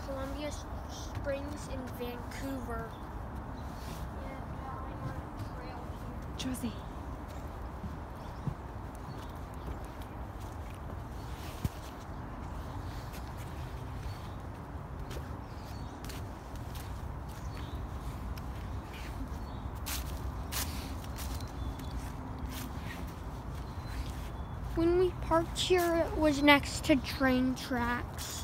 Columbia Springs in Vancouver. Yeah, I'm on a trail here. Josie. When we parked here, it was next to train tracks.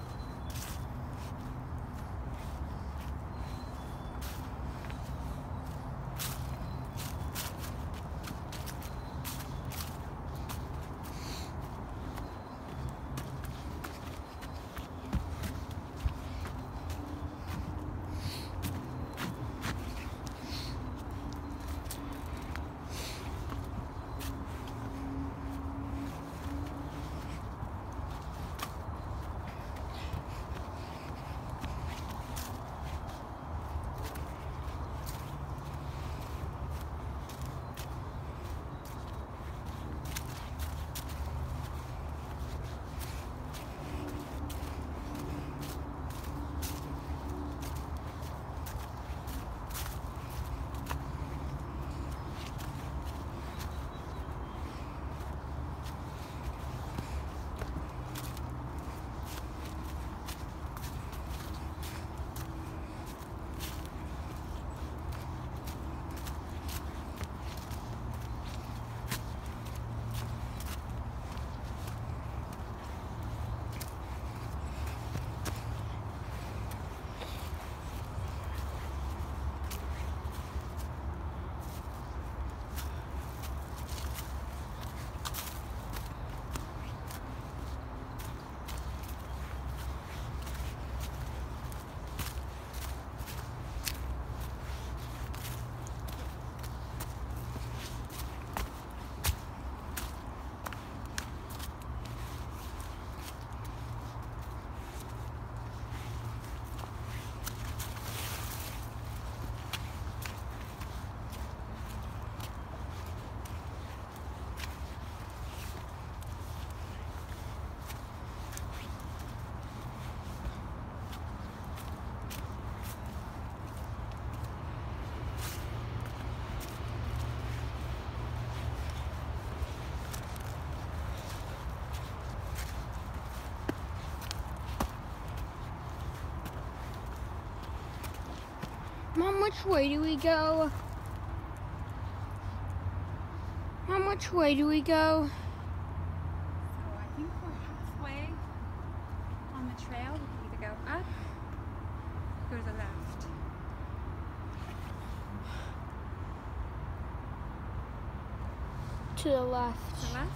Mom, which way do we go? Mom, which way do we go? So I think we're halfway on the trail. We can either go up or go to the left. To the left. To the left?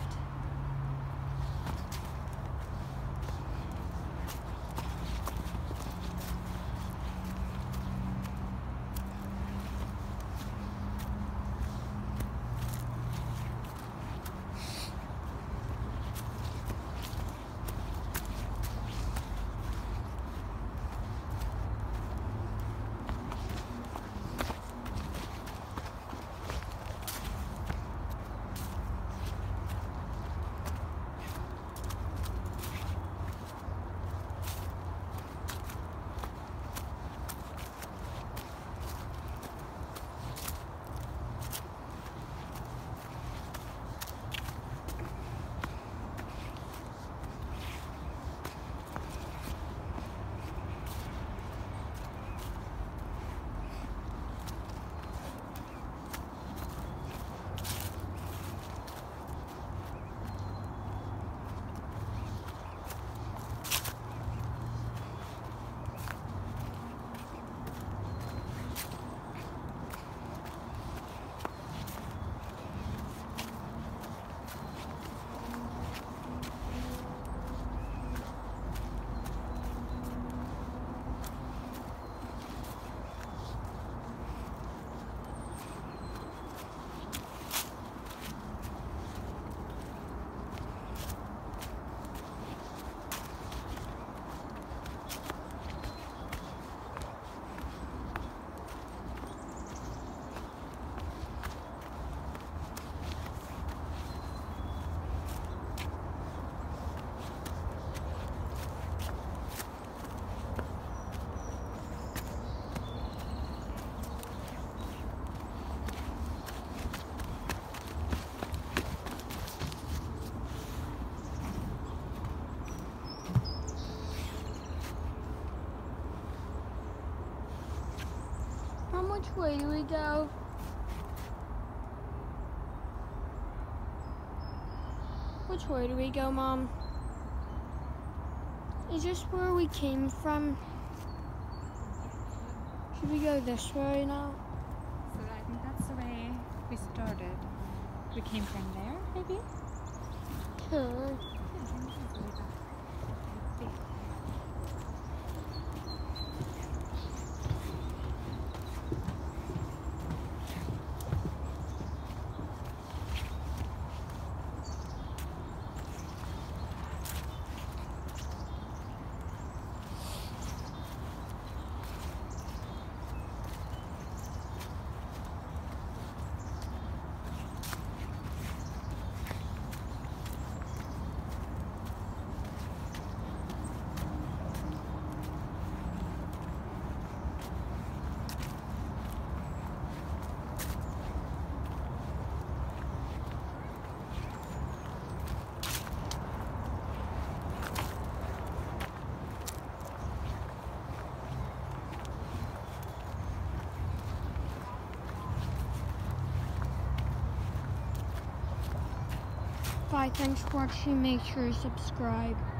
which way do we go? Which way do we go, Mom? Is this where we came from? Should we go this way now? So I think that's the way we started. We came from there, maybe? Could. Bye, thanks for watching. Make sure to subscribe.